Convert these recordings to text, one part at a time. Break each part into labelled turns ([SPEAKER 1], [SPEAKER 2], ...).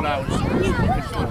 [SPEAKER 1] I was looking for.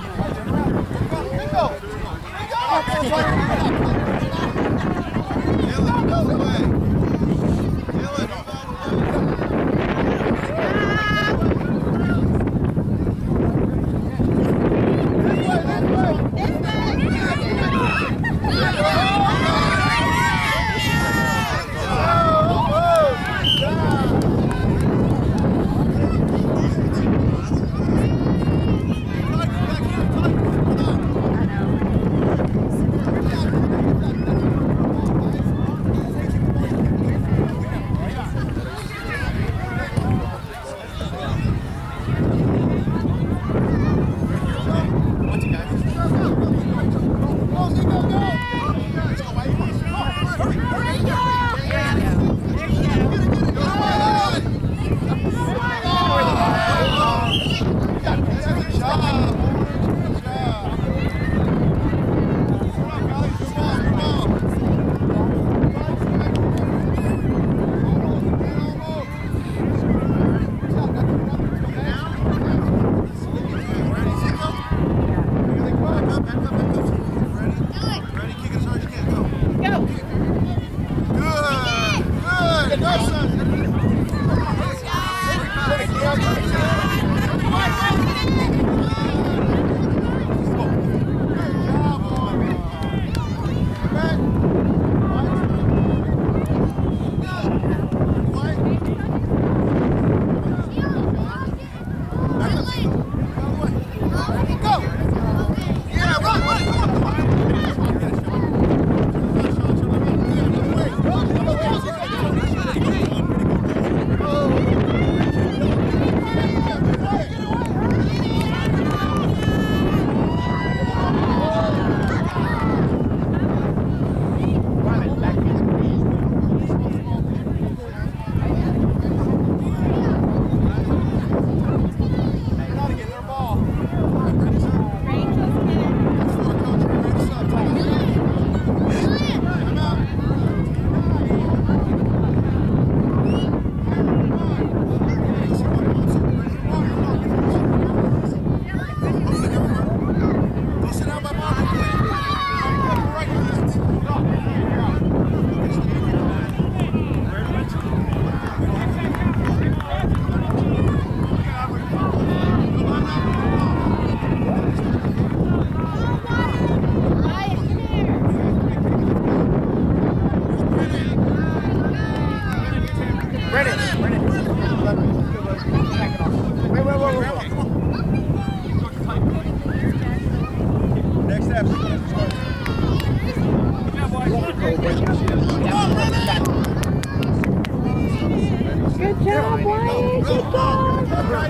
[SPEAKER 2] Good job, Wyatt. Good job.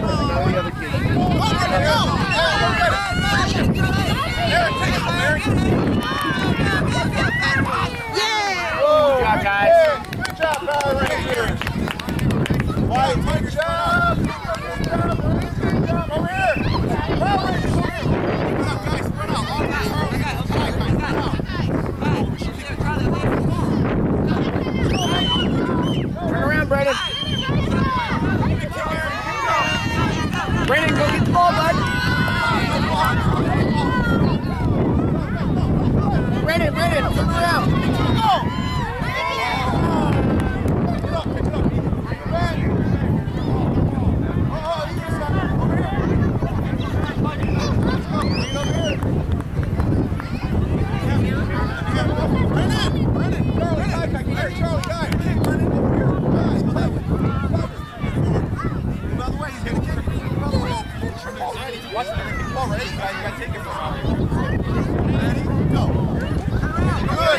[SPEAKER 1] Yeah! Good job, guys.
[SPEAKER 3] Good job, pal, right here. Wyatt, good job. Good job. Good job. Over here. Power Rangers, over here. Spread out, guys. Spread out. All guys.
[SPEAKER 1] Turn around, Brandon. Brandon, go get the ball, bud. Brandon, turn around.
[SPEAKER 3] Watch the ball ready, you gotta take it from him. Ready? Go. Good,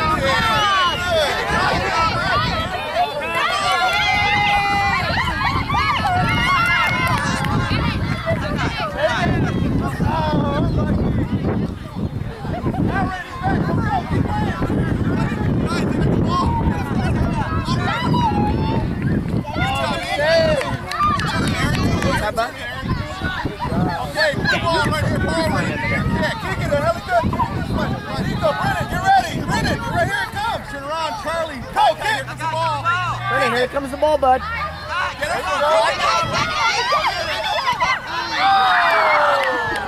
[SPEAKER 3] Okay, ball right here, ball right here. Yeah, kick it, hell good. Here you go, Brennan, get ready. Brennan, right here it comes. Turn around, Charlie. Go, kick. Here comes the ball.
[SPEAKER 1] Brennan, here comes the ball, bud.
[SPEAKER 3] Get it, go.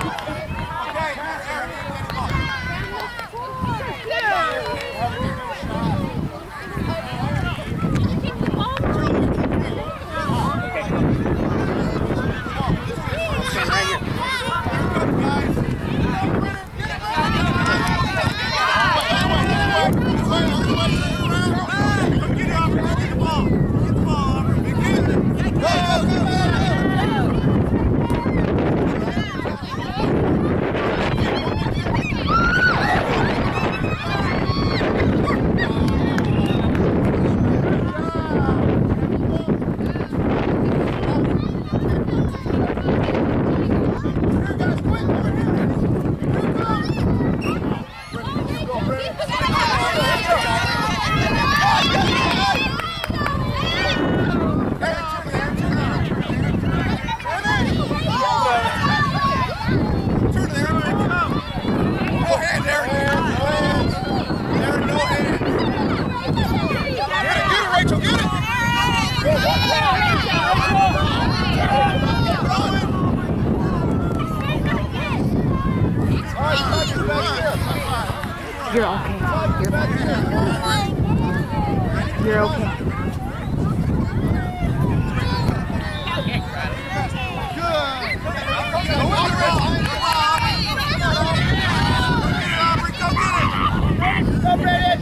[SPEAKER 2] You're okay. You're fine. You're okay.
[SPEAKER 1] Go, Brandon.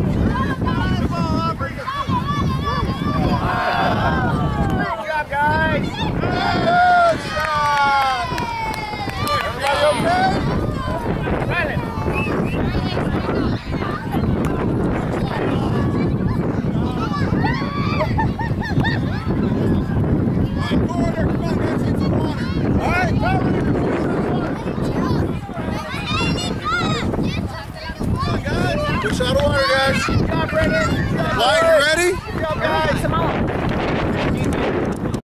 [SPEAKER 1] Good job, guys.
[SPEAKER 3] Good shot. Everybody okay?
[SPEAKER 1] Brandon.
[SPEAKER 3] Corner, come on, guys, need some water. All right, come on, guys. Good shot of water, guys.
[SPEAKER 1] Good job, Brandon.
[SPEAKER 3] Light, you ready?
[SPEAKER 1] Good job, guys.